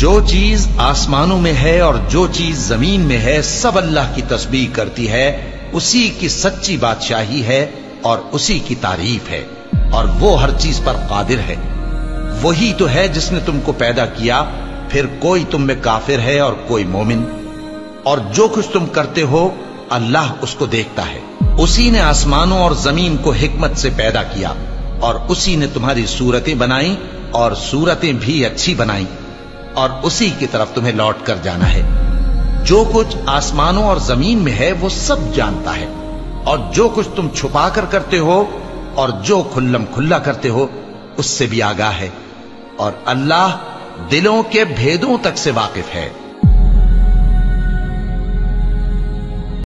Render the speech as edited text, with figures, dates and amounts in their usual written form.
जो चीज आसमानों में है और जो चीज जमीन में है सब अल्लाह की तस्बीह करती है। उसी की सच्ची बादशाही है और उसी की तारीफ है, और वो हर चीज पर कादिर है। वही तो है जिसने तुमको पैदा किया, फिर कोई तुम में काफिर है और कोई मोमिन, और जो कुछ तुम करते हो अल्लाह उसको देखता है। उसी ने आसमानों और जमीन को हिकमत से पैदा किया, और उसी ने तुम्हारी सूरतें बनाई और सूरतें भी अच्छी बनाई, और उसी की तरफ तुम्हें लौट कर जाना है। जो कुछ आसमानों और जमीन में है वो सब जानता है, और जो कुछ तुम छुपा कर करते हो और जो खुल्लम खुल्ला करते हो उससे भी आगाह है, और अल्लाह दिलों के भेदों तक से वाकिफ है।